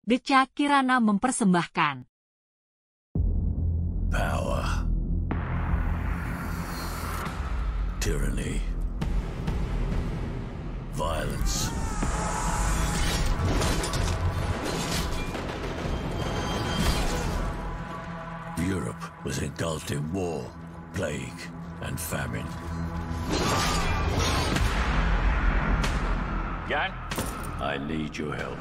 Decak Kirana mempersembahkan. Power. Tyranny. Violence. Europe was engulfed in war, plague, and famine. Jan? I need your help.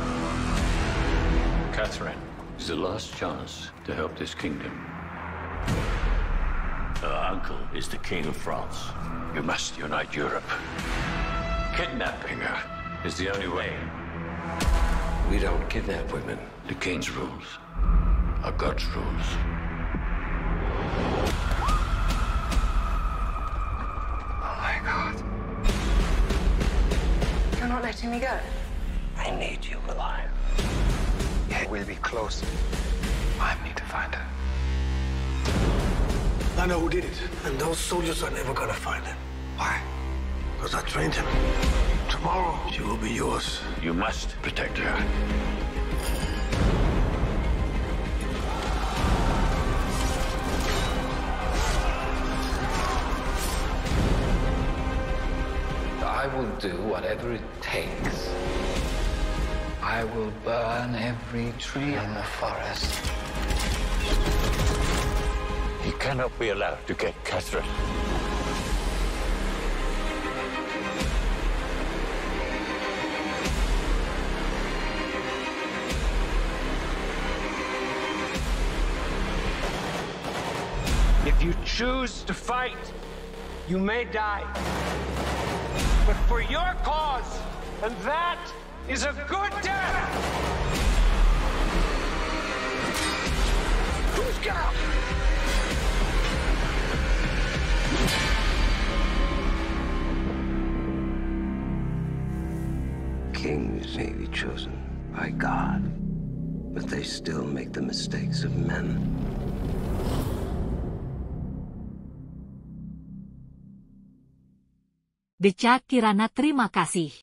Catherine is the last chance to help this kingdom. Her uncle is the King of France. You must unite Europe. Kidnapping her is the only way. We don't kidnap women. The king's rules are God's rules. Oh my God. You're not letting me go? I need you alive. We'll be close. I need to find her. I know who did it, and those soldiers are never gonna find him. Why? Because I trained him. Tomorrow, she will be yours. You must protect her. I will do whatever it takes. I will burn every tree in the forest. He cannot be allowed to get Catherine. If you choose to fight, you may die. But for your cause, and that is a good death! Who's got? Kings may be chosen by God, but they still make the mistakes of men. Decak Kirana terima kasih.